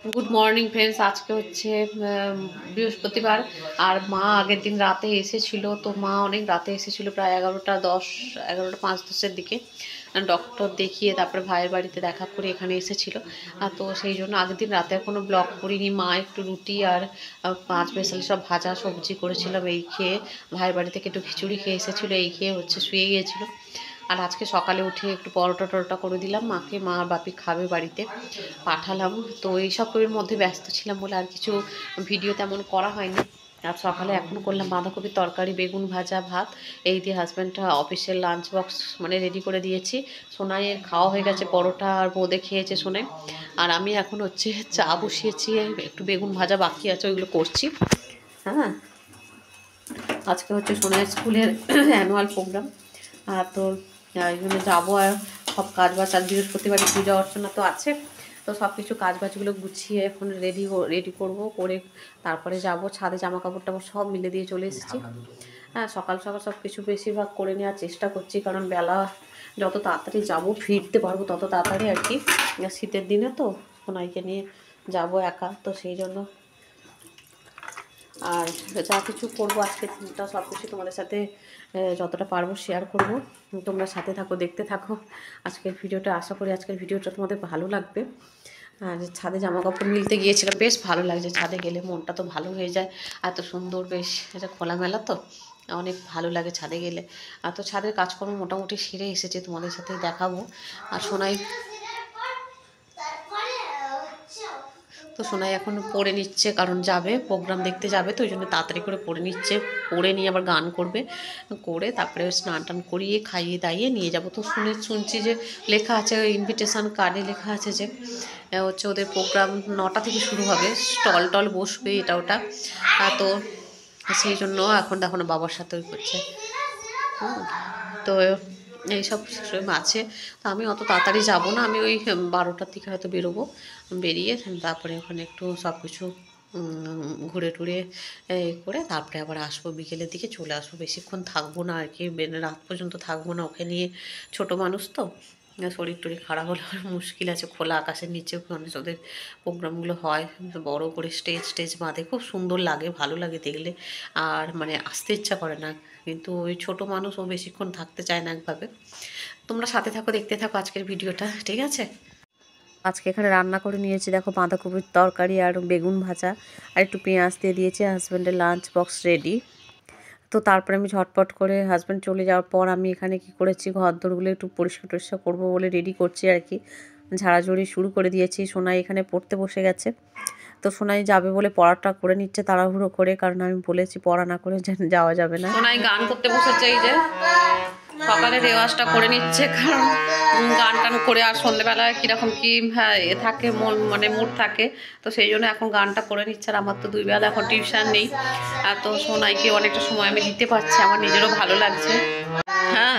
Good morning friends. আজকে হচ্ছে বৃহস্পতিবার। আর মা আগের দিন রাতে এসেছিল, তো মা অনেক রাতে এসেছিল, প্রায় 11টা 10, 11টা 5-10-এর দিকে। ডক্টর দেখিয়ে তারপরে ভাইয়ের বাড়িতে দেখা করে এখানে এসেছিল। তো সেই জন্য আগের দিন রাতে কোনো ব্লগ করিনি। মা একটু রুটি আর 5 স্পেশাল সব ভাজা সবজি করেছিলাম, এই খেয়ে ভাইয়ের বাড়ি থেকে একটু খিচুড়ি খেয়ে এসেছিলো, এই খেয়ে হচ্ছে শুয়ে গিয়েছিলো। আর আজকে সকালে উঠে একটু পরোটা টরোটা করে দিলাম মাকে, মা আর বাপি খাবে বাড়িতে, পাঠালাম। তো এইসবের মধ্যে ব্যস্ত ছিলাম বলে আর কিছু ভিডিও তেমন করা হয়নি। আর সকালে এখন করলাম বাঁধাকপির তরকারি, বেগুন ভাজা, ভাত। এই দিয়ে হাজব্যান্ডটা অফিসের লাঞ্চ বক্স মানে রেডি করে দিয়েছি। সোনাইয়ের খাওয়া হয়ে গেছে, পরোটা আর বোঁদে খেয়েছে সোনাই। আর আমি এখন হচ্ছে চা বসিয়েছি, একটু বেগুন ভাজা বাকি আছে, ওইগুলো করছি। হ্যাঁ, আজকে হচ্ছে সোনাইয়ের স্কুলের অ্যানুয়াল প্রোগ্রাম। তো এই জন্য যাবো, আর সব কাজ বাজ, আর বৃহস্পতিবারে পূজা অর্চনা তো আছে, তো সব কিছু কাজ বাজগুলো গুছিয়ে এখন রেডি করব, করে তারপরে যাব ছাদে। জামা কাপড় টাপড় সব মিলে দিয়ে চলে এসেছি। হ্যাঁ, সকাল সকাল সব কিছু বেশিরভাগ করে নেওয়ার চেষ্টা করছি, কারণ বেলা যত তাড়াতাড়ি যাব ফিরতে পারবো তত তাড়াতাড়ি আর কি। শীতের দিনে তো সোনাইকে নিয়ে যাব একা, তো সেই জন্য আর যা কিছু করবো আজকে দিনটা সব কিছু তোমাদের সাথে যতটা পারবো শেয়ার করব। তোমরা সাথে থাকো, দেখতে থাকো আজকের ভিডিওটা। আশা করি আজকের ভিডিওটা তোমাদের ভালো লাগবে। আর ছাদে জামা কাপড় মিলতে গিয়েছিলাম, বেশ ভালো লাগছে ছাদে গেলে, মনটা তো ভালো হয়ে যায়। এত সুন্দর, বেশ এটা খোলামেলা তো অনেক ভালো লাগে ছাদে গেলে। আর তো ছাদের কাজকর্ম মোটামুটি সেরে এসেছে, তোমাদের সাথে দেখাবো। আর সোনাই তো সোনাই এখন পড়ে নিচ্ছে, কারণ যাবে প্রোগ্রাম দেখতে যাবে, তো ওই জন্য তাড়াতাড়ি করে পড়ে নিচ্ছে। পড়ে নিয়ে আবার গান করবে, করে তারপরে স্নান টান করিয়ে খাইয়ে দাইয়ে নিয়ে যাব। তো শুনছি যে লেখা আছে ইনভিটেশন কার্ডে, লেখা আছে যে হচ্ছে ওদের প্রোগ্রাম 9টা থেকে শুরু হবে, স্টল টল বসবে এটা ওটা। তো সেই জন্য এখন দেখো না বাবার সাথে ওই করছে। তো এইসব আছে। তো আমি অত তাড়াতাড়ি যাব না, আমি ওই 12টার দিকে হয়তো বেরোবো, বেরিয়ে তারপরে ওখানে একটু সব কিছু ঘুরে টুরে করে তারপরে আবার আসবো, বিকেলের দিকে চলে আসবো। বেশিক্ষণ থাকবো না আর কি, রাত পর্যন্ত থাকবো না। ওকে নিয়ে ছোটো মানুষ তো, শরীর টরীর খারাপ হলে মুশকিল আছে। খোলা আকাশের নিচেও মানে ওদের প্রোগ্রামগুলো হয়, বড় করে স্টেজ বাঁধে, খুব সুন্দর লাগে, ভালো লাগে দেখলে। আর মানে আসতে ইচ্ছা করে না, কিন্তু ওই ছোটো মানুষ, ও বেশিক্ষণ থাকতে চায় না একভাবে। তোমরা সাথে থাকো, দেখতে থাকো আজকের ভিডিওটা, ঠিক আছে। আজকে এখানে রান্না করে নিয়েছি, দেখো বাঁধাকপির তরকারি আর বেগুন ভাজা, আর একটু পেঁয়াজ দিয়ে দিয়েছি। হাজব্যান্ডের লাঞ্চ বক্স রেডি। তো তারপরে আমি ঝটপট করে হাজব্যান্ড চলে যাওয়ার পর আমি এখানে কি করেছি, ঘর দোরগুলো একটু পরিষ্কার টরিষ্কার করবো বলে রেডি করছি আর কি। ঝাড়াঝুড়ি শুরু করে দিয়েছি। সোনাই এখানে পড়তে বসে গেছে, তো সোনাই যাবে বলে পড়াটা করে নিচ্ছে তাড়াহুড়ো করে, কারণ আমি বলেছি পড়া না করে যাওয়া যাবে না। সোনাই গান করতে বসেছে, এই যে সকালে রেওয়াজটা করে নিচ্ছে, কারণ গান টান করে আর সন্ধ্যেবেলায় কীরকম কী হ্যাঁ এ থাকে, মানে মুড থাকে, তো সেই জন্য এখন গানটা করে নিচ্ছে। আর আমার তো 2 বেলা এখন টিউশন নেই, আর তো সোনাইকে অনেকটা সময় আমি দিতে পারছি, আমার নিজেরও ভালো লাগছে। হ্যাঁ,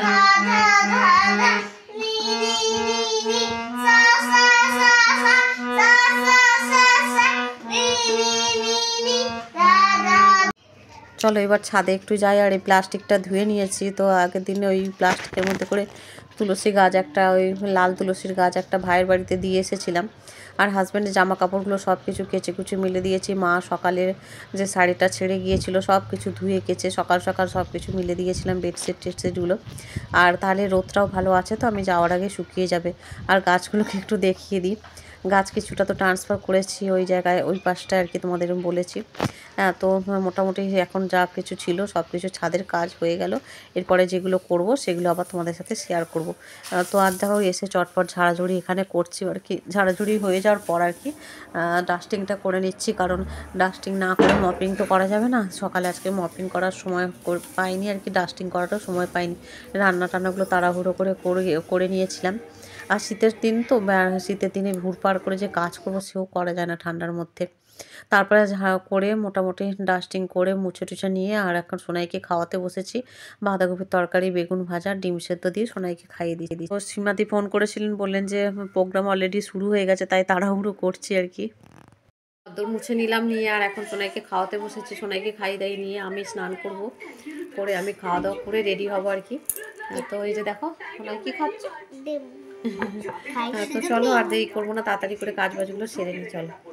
চলো এবার ছাদে একটু যাই। আর এই প্লাস্টিকটা ধুয়ে নিয়েছি, তো আগের দিনে ওই প্লাস্টিকের মধ্যে করে তুলসী গাছ একটা, ওই লাল তুলসীর গাছ একটা ভাইয়ের বাড়িতে দিয়ে এসেছিলাম। আর হাজব্যান্ডের জামা কাপড়গুলো সব কিছু কেচে কুচে মিলে দিয়েছি। মা সকালের যে শাড়িটা ছেড়ে গিয়েছিল সব কিছু ধুয়ে কেচে সকাল সকাল সব কিছু মিলে দিয়েছিলাম, বেডশিট টেডশিটগুলো। আর তাহলে রোদটাও ভালো আছে, তো আমি যাওয়ার আগে শুকিয়ে যাবে। আর গাছগুলোকে একটু দেখিয়ে দিই, গাছ কিছুটা তো ট্রান্সফার করেছি ওই জায়গায়, ওই পাশটা আর কি, তোমাদের বলেছি। হ্যাঁ, তো মোটামুটি এখন যা কিছু ছিল সব কিছু ছাদের কাজ হয়ে গেল। এরপরে যেগুলো করব সেগুলো আবার তোমাদের সাথে শেয়ার করব। তো আর দেখো এসে চটপট ঝাড়াঝুড়ি এখানে করছি আর কি। ঝাড়াঝুড়ি হয়ে যাওয়ার পর আর কি ডাস্টিংটা করে নিচ্ছি, কারণ ডাস্টিং না করে মপিং তো করা যাবে না। সকালে আজকে মপিং করার সময় পাইনি আর কি, ডাস্টিং করাটাও সময় পাইনি। রান্না টান্নাগুলো তাড়াহুড়ো করে নিয়েছিলাম। আর শীতের দিন তো, শীতের দিনে ভুড় পার করে যে কাজ করবো সেও করা যায় না ঠান্ডার মধ্যে। তারপরে করে মোটামুটি ডাস্টিং করে মুছে টুছে নিয়ে আর এখন সোনাইকে খাওয়াতে বসেছি। বাঁধাকপির তরকারি, বেগুন ভাজা, ডিম সেদ্ধ দিয়ে সোনাইকে খাইয়ে দিই। তো সীমাদি ফোন করেছিলেন, বললেন যে প্রোগ্রাম অলরেডি শুরু হয়ে গেছে, তাই তাড়াহুড়ো করছি আর কি। দৌড় মুছে নিলাম, নিয়ে আর এখন সোনাইকে খাওয়াতে বসেছি। সোনাইকে খাইয়ে দাইয়ে নিয়ে আমি স্নান করব, করে আমি খাওয়া দাওয়া করে রেডি হব আর কি। তো এই যে দেখো সোনাই কি খাচ্ছে। তো চলো আর দেরি করবো না, তাড়াতাড়ি করে কাজ বাজগুলো সেরে নিই, চলো।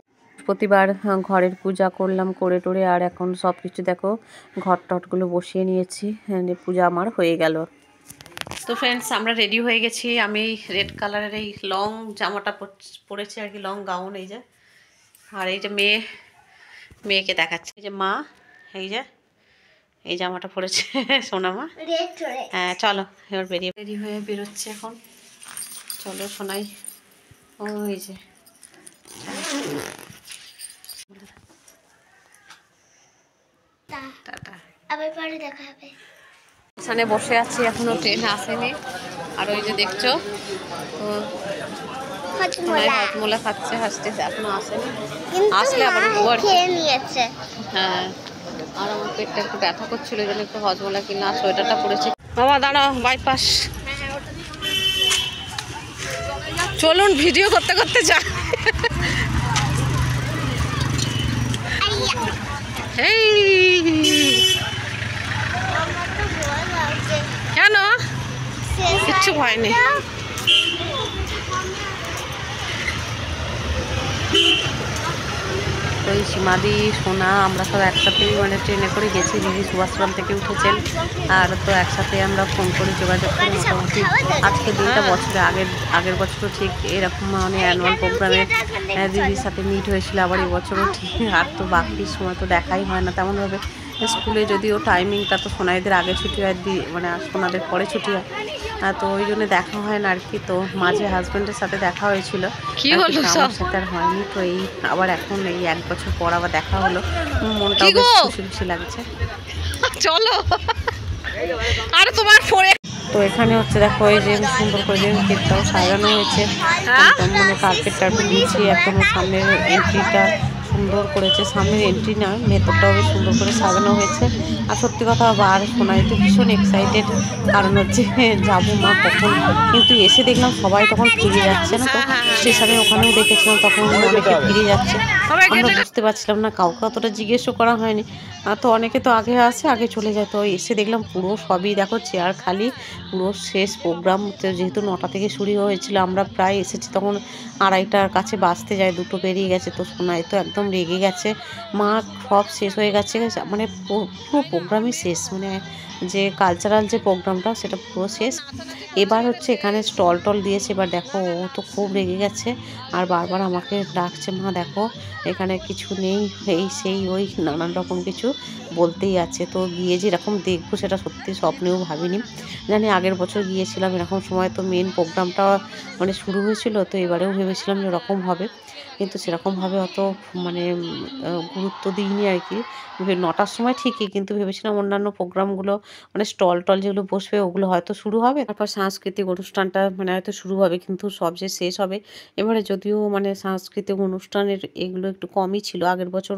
বৃহস্পতিবার ঘরের পূজা করলাম, করে টোরে আর এখন সব কিছু দেখো ঘর টটগুলো বসিয়ে নিয়েছি, পূজা আমার হয়ে গেল। তো ফ্রেন্ডস আমরা রেডি হয়ে গেছি। আমি রেড কালারের এই লং জামাটা পরেছি আর কি, লং গাউন। এই যে, আর এই যে মেয়েকে দেখাচ্ছে, এই যে মা, এই যে এই জামাটা পরেছে সোনামা। হ্যাঁ চলো এবার রেডি হয়ে বেরোচ্ছে এখন। চলো সোনাই, ওই যে এখানে বসে আছি, এখনো ট্রেন আসেনি। আর ওই যে দেখছো হজমোলা খাচ্ছে, হাসতেছে, এখনো আসেনি, আসলে আবার হ্যাঁ। আর আমার পেটটা একটু ব্যথা করছিল, এই জন্য একটু হজমোলা কিনা সোয়েটারটা পরেছি। বাবা দাঁড়াও, বাইপাস চলুন, ভিডিও করতে করতে যা। কেন কিচ্ছু হয়নি। ওই সীমাদি, সোনা, আমরা সব একসাথেই মানে ট্রেনে করে গেছি। দিদি সুভাষগ্রাম থেকে উঠেছেন, আর তো একসাথে আমরা ফোন করে যোগাযোগ করে মোটামুটি আজকে 2টা বছরে, আগের বছরও ঠিক এরকম মানে অ্যানুয়াল প্রোগ্রামে দিদির সাথে মিট হয়েছিল, আবার এবছরও ঠিক। আর তো বাকি সময় তো দেখাই হয় না তেমনভাবে। স্কুলে যদিও টাইমিংটা তো সোনাইদের আগে ছুটি হয়, মানে সোনাদের পরে ছুটি হয়, তো ওই জন্য দেখা হয় না আর কি। তো মাঝে হাজবেন্ডের সাথে দেখা হয়েছিল, আমার সাথে আর হয়নি। তো এই আবার এখন এই 1 বছর পর আবার দেখা হলো, মনটা বেশ খুশি খুশি লাগছে। চলো আর তোমার তো এখানে হচ্ছে দেখো, এই যে সুন্দর করে গেটটাও সাজানো হয়েছে, মানে কার্পেট টার্পেট বিছিয়ে একদম সামনের এন্ট্রিটা সুন্দর করেছে। সামনের এন্ট্রি না, ভেতরটাও বেশ সুন্দর করে সাজানো হয়েছে। আর সত্যি কথা বার শোনায় তো ভীষণ এক্সাইটেড, কারণ হচ্ছে যাবো মা কখন, কিন্তু এসে দেখলাম সবাই তখন ফিরে যাচ্ছে না। তো স্টেশনে ওখানেও দেখেছিলাম তখন অনেকে ফিরে যাচ্ছে, আমরা বুঝতে পারছিলাম না, কাউকে অতটা জিজ্ঞেসও করা হয়নি। তো অনেকে তো আগে আসে, আগে চলে যায়। তো এসে দেখলাম পুরো সবই দেখো চেয়ার খালি, পুরো শেষ প্রোগ্রাম। যেহেতু 9টা থেকে শুরু হয়েছিল, আমরা প্রায় এসেছি তখন 2:30টার কাছে বাজতে যায়, 2টো পেরিয়ে গেছে। তো শোনায় তো একদম রেগে গেছে, মা সব শেষ হয়ে গেছে, মানে পুরো প্রোগ্রামই শেষ, মানে যে কালচারাল যে প্রোগ্রামটা সেটা পুরো শেষ। এবার হচ্ছে এখানে স্টল টল দিয়েছে। এবার দেখো ও তো খুব রেগে গেছে, আর বারবার আমাকে ডাকছে, মা দেখো এখানে কিছু নেই, এই সেই ওই নানান রকম কিছু বলতেই আছে। তো গিয়ে যে এরকম দেখবো সেটা সত্যি স্বপ্নেও ভাবিনি। জানি আগের বছর গিয়েছিলাম এরকম সময়, তো মেন প্রোগ্রামটা মানে শুরু হয়েছিল, তো এবারেও ভেবেছিলাম যে এরকম হবে, কিন্তু সেরকমভাবে অত মানে গুরুত্ব দিইনি আর কি। 9টার সময় ঠিকই, কিন্তু ভেবেছিলাম অন্যান্য প্রোগ্রামগুলো মানে স্টল টল যেগুলো বসবে ওগুলো হয়তো শুরু হবে, তারপর সাংস্কৃতিক অনুষ্ঠানটা মানে হয়তো শুরু হবে, কিন্তু সব যে শেষ হবে। এবারে যদিও মানে সাংস্কৃতিক অনুষ্ঠানের এগুলো একটু কমই ছিল, আগের বছর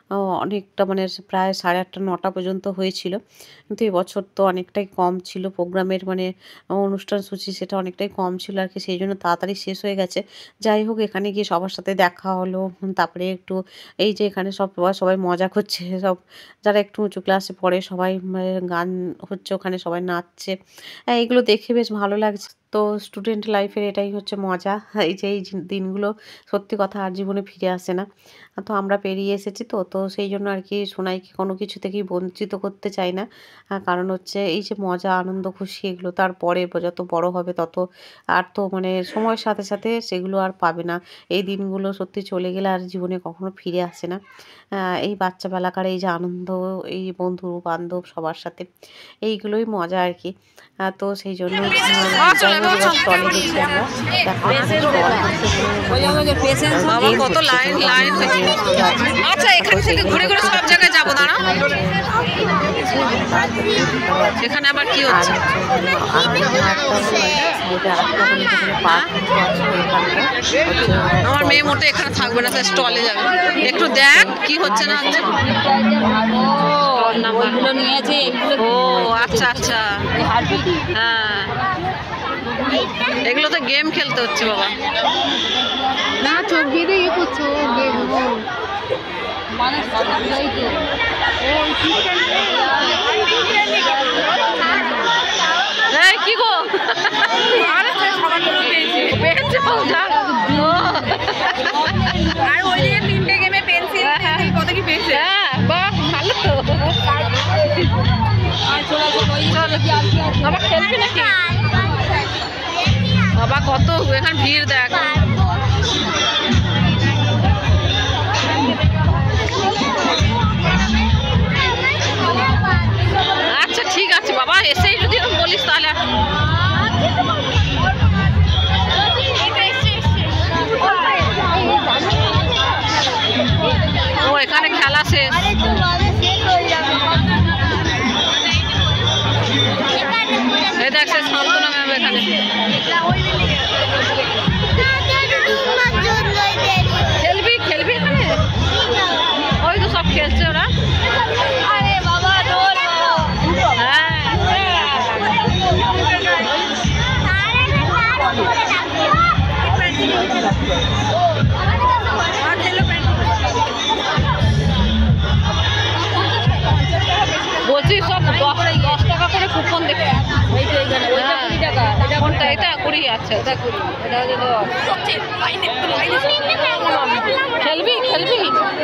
অনেকটা মানে প্রায় 8:30 9টা পর্যন্ত হয়েছিল, কিন্তু এবছর তো অনেকটাই কম ছিল প্রোগ্রামের মানে অনুষ্ঠান সূচি, সেটা অনেকটাই কম ছিল আর কি, সেই জন্য তাড়াতাড়ি শেষ হয়ে গেছে। যাই হোক এখানে গিয়ে সবার সাথে দেখা হলো, তারপরে একটু এই যে এখানে সবাই মজা করছে, সব যারা একটু উঁচু ক্লাসে পড়ে সবাই গান হচ্ছে, ওখানে সবাই নাচছে, এইগুলো দেখে বেশ ভালো লাগছে। তো স্টুডেন্ট লাইফের এটাই হচ্ছে মজা, এই যে এই দিনগুলো সত্যি কথা আর জীবনে ফিরে আসে না। তো আমরা পেরিয়ে এসেছি, তো সেই জন্য আর কি সোনাইকে কোনো কিছু থেকেই বঞ্চিত করতে চাই না, কারণ হচ্ছে এই যে মজা আনন্দ খুশি এগুলো তারপরে যত বড় হবে তত আর তো মানে সময়ের সাথে সাথে সেগুলো আর পাবে না। এই দিনগুলো সত্যি চলে গেলে আর জীবনে কখনো ফিরে আসে না। এই বাচ্চাবেলাকার এই যে আনন্দ, এই বন্ধু বান্ধব সবার সাথে, এইগুলোই মজা আর কি। তো সেই জন্য স্টলে গেছি আমরা, কত লাইন আচ্ছা এখান থেকে ঘুরে ঘুরে সব জায়গায় যাবো, দাঁড়া এখানে আবার কি হচ্ছে। আমার মেয়ে মোটে এখানে থাকবে না, তাই স্টলে যাবে, একটু দেখ কি হচ্ছে না হচ্ছে। ও আচ্ছা আচ্ছা, হ্যাঁ এগুলো তো গেম খেলতে হচ্ছে বাবা, না চোখ বেঁধে ইয়ে করছো কি গো আর ওই দিকে 3টে গেমে এখানে ভিড় দেখ। আচ্ছা ঠিক আছে বাবা, এসেই যদি এরকম বলিস তাহলে। ও এখানে খেলা শেষ। এই দেখ সে সান্ত্বনা ম্যাম এখানে। খেলবি খেলবি এখানে? ওই তো সব খেলছে ওরা। বলছি সব 10 টাকা করে কুপন দেখে। কোনটা এটা 20? আচ্ছা খেলবি খেলবি।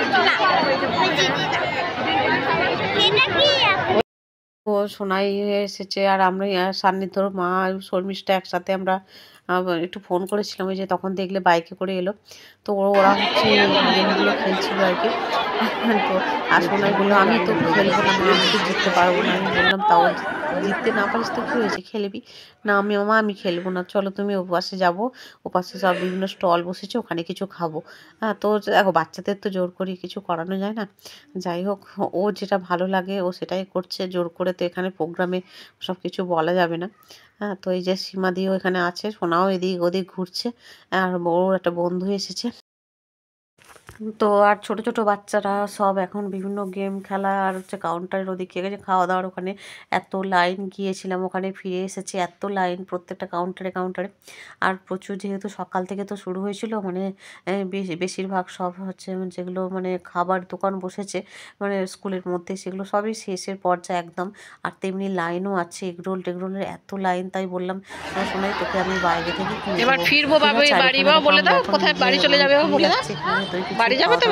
ও সোনাই এসেছে আর আমরা সান্নিধ্যর মা শর্মিষ্ঠা একসাথে আমরা একটু ফোন করেছিলাম, ওই যে তখন দেখলে বাইকে করে এলো। তো ওরা হচ্ছে গেমগুলো খেলছিল আর কি। তো আর সোনাই বললো আমি তো খেলবো না, আমি তো জিততে পারবো না। আমি বললাম তাও জিততে না পারিস তো কী হয়েছে, খেলবি না? আমি খেলবো না, চলো তুমি ওপাশে যাবো, ওপাশে সব বিভিন্ন স্টল বসেছে, ওখানে কিছু খাবো। হ্যাঁ, তো দেখো বাচ্চাদের তো জোর করে কিছু করানো যায় না। যাই হোক, ও যেটা ভালো লাগে ও সেটাই করছে, জোর করে তো এখানে প্রোগ্রামে সব কিছু বলা যাবে না। হ্যাঁ, তো এই যে সীমাদিও এখানে আছে, সোনাও এদিক ওদিক ঘুরছে, আর ওর একটা বন্ধু এসেছে। তো আর ছোট ছোট বাচ্চারা সব এখন বিভিন্ন গেম খেলা আর হচ্ছে কাউন্টারের ওদিকে গেছে খাওয়া দাওয়ার ওখানে এত লাইন, গিয়েছিলাম ওখানে ফিরে এসেছি এত লাইন প্রত্যেকটা কাউন্টারে। আর প্রচুর যেহেতু সকাল থেকে তো শুরু হয়েছিল, মানে বেশিরভাগ সব হচ্ছে যেগুলো মানে খাবার দোকান বসেছে মানে স্কুলের মধ্যে, সেগুলো সবই শেষের পর্যায়ে একদম। আর তেমনি লাইনও আছে, এগরোল টেগরোলের এত লাইন, তাই বললাম শোনাই তোকে আমি বাইরে থেকে এবার ফিরবো বাড়ি, বলে দাও কোথায় বাড়ি চলে যাবে বলে দাও। বাড়ি যাবে তো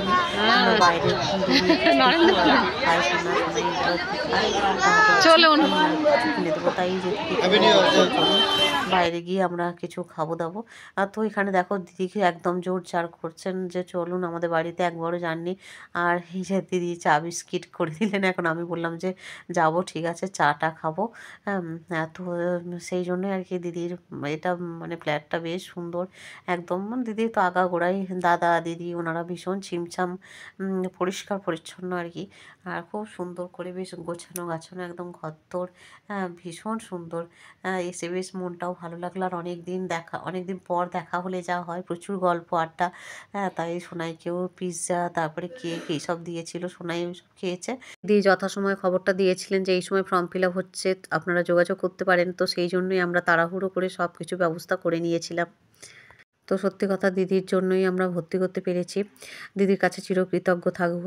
চলুন কিনে দেবো, তাই যে বাইরে গিয়ে আমরা কিছু খাবো দাবো। তো এখানে দেখো দিদিকে একদম জোর জার করছেন যে চলুন আমাদের বাড়িতে, একবারও যাননি। আর এই যে দিদি চা বিস্কিট করে দিলেন, এখন আমি বললাম যে যাব ঠিক আছে চাটা খাবো। তো সেই জন্যই আর কি দিদির এটা মানে ফ্ল্যাটটা বেশ সুন্দর একদম, মানে দিদি তো আগাগোড়াই দাদা দিদি ওনারা ভীষণ ছিমছাম পরিষ্কার পরিচ্ছন্ন আর কি। আর খুব সুন্দর করে বেশ গোছানো গাছানো একদম ঘরদোর, ভীষণ সুন্দর। এসে বেশ মনটাও ভালো লাগলো। আর অনেক দিন পর দেখা হলে যা হয় প্রচুর গল্প আড্ডা। তাই সোনাইকেও পিৎজা তারপরে কেক এইসব দিয়েছিল, সোনাই ওইসব খেয়েছে। দিদি যথাসময়ে খবরটা দিয়েছিলেন যে এই সময় ফর্ম ফিল আপ হচ্ছে, আপনারা যোগাযোগ করতে পারেন। তো সেই জন্যই আমরা তাড়াহুড়ো করে সব কিছু ব্যবস্থা করে নিয়েছিলাম। তো সত্যি কথা দিদির জন্যই আমরা ভর্তি করতে পেরেছি, দিদির কাছে চিরকৃতজ্ঞ থাকবো।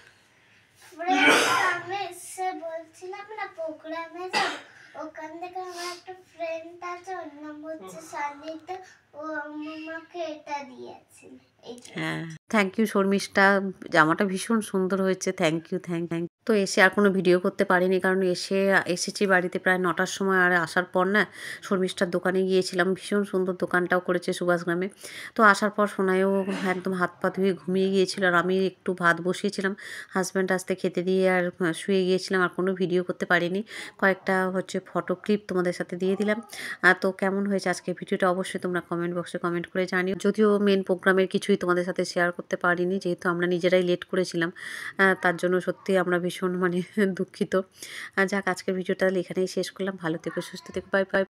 ওখান থেকে আমার একটা ফ্রেন্ড আছে, ওর নাম হচ্ছে সান্নিধ্য, ও আমাকে এটা দিয়েছিল। হ্যাঁ, থ্যাংক ইউ শর্মিষ্ঠা, জামাটা ভীষণ সুন্দর হয়েছে, থ্যাংক ইউ। তো এসে আর কোনো ভিডিও করতে পারিনি, কারণ এসেছি বাড়িতে প্রায় 9টার সময়। আর আসার পর না শর্মিষ্ঠার দোকানে গিয়েছিলাম, ভীষণ সুন্দর দোকানটাও করেছে সুভাষগ্রামে। তো আসার পর সোনাইও একদম হাত পা ধুয়ে ঘুমিয়ে গিয়েছিল, আর আমি একটু ভাত বসিয়েছিলাম, হাজব্যান্ড আসতে খেতে দিয়ে আর শুয়ে গিয়েছিলাম, আর কোনো ভিডিও করতে পারিনি। কয়েকটা হচ্ছে ফটো ক্লিপ তোমাদের সাথে দিয়ে দিলাম। তো কেমন হয়েছে আজকে ভিডিওটা অবশ্যই তোমরা কমেন্ট বক্সে কমেন্ট করে জানিও। যদিও মেন প্রোগ্রামের কিছুই তোমাদের সাথে শেয়ার করতে পারিনি, যেহেতু আমরা নিজেরাই লেট করেছিলাম, তার জন্য সত্যি আমরা ভীষণ মানে দুঃখিত। যাক, আজকের ভিডিওটা এখানেই শেষ করলাম। ভালো থেকো, সুস্থ থেকো, বাই বাই।